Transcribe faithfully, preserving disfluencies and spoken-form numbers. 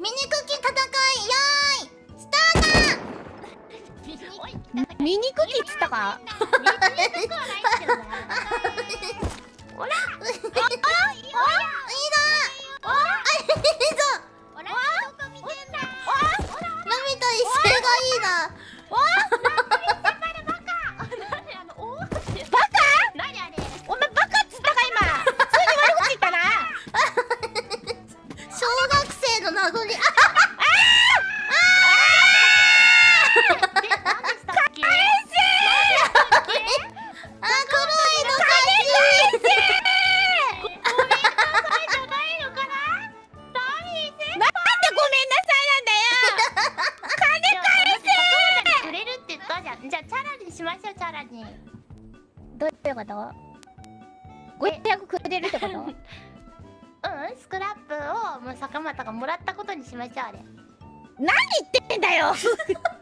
ミニクッキー戦い、よーいスタート。 ミニクッキーっつったか。 ミニクッキーはないっすよね。ほら。あ、いいよ。 いいな。あ、いいぞ。 ほら、どこ見てんだ。ほら、 のび太一斉がいいな。 何あの、おーってバカ？ 何あれ。 お前バカっつったか今。普通に悪口言ったな。 小学生の名残。あ、 で、何でしたっけ。 あ、黒いのかい。 ごめんなさいじゃないのかな。何せ。 なんでごめんなさいなんだよ。金返せ。 くれるって言ったじゃん。じゃあチャラにしましょう、チャラに。 どういうこと？ごひゃくくれるってこと？ うん、スクラップをもう坂本がもらったことにしましょう、あれ。 何言ってんだよ。